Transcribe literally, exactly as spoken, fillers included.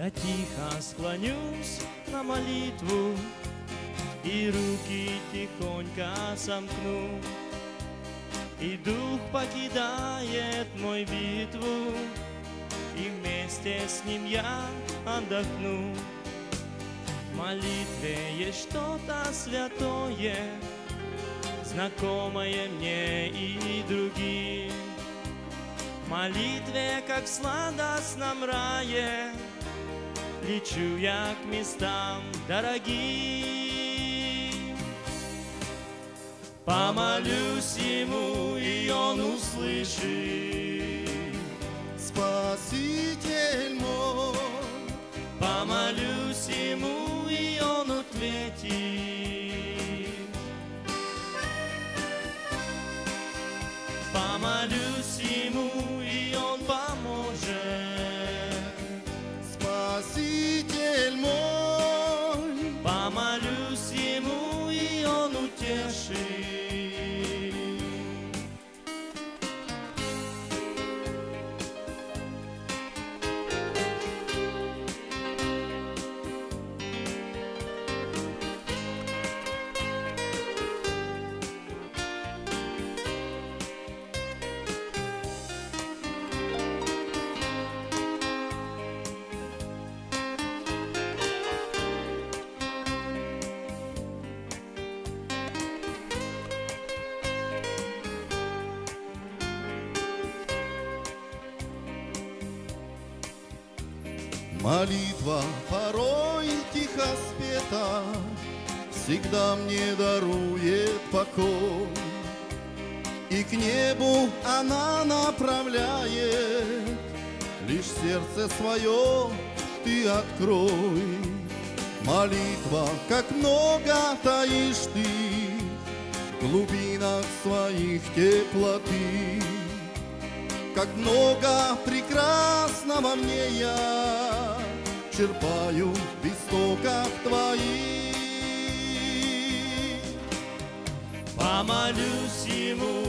Я тихо склонюсь на молитву и руки тихонько сомкну, и дух покидает мой битву, и вместе с ним я отдохну. В молитве есть что-то святое, знакомое мне и другим. В молитве, как в сладостном рае, лечу я к местам дорогим. Помолюсь ему, и он услышит. Спаситель мой, Помолюсь ему, и он ответит. Помолюсь ему, и он поможет. Спаситель мой, Помолюсь ему, и он утешит. молитва порой тихо спета всегда мне дарует покой, и к небу она направляет. Лишь сердце свое ты открой. Молитва, как много таишь ты в глубинах своих теплоты, как много прекрасного мне я черпаю в истоках твоих. Помолюсь ему,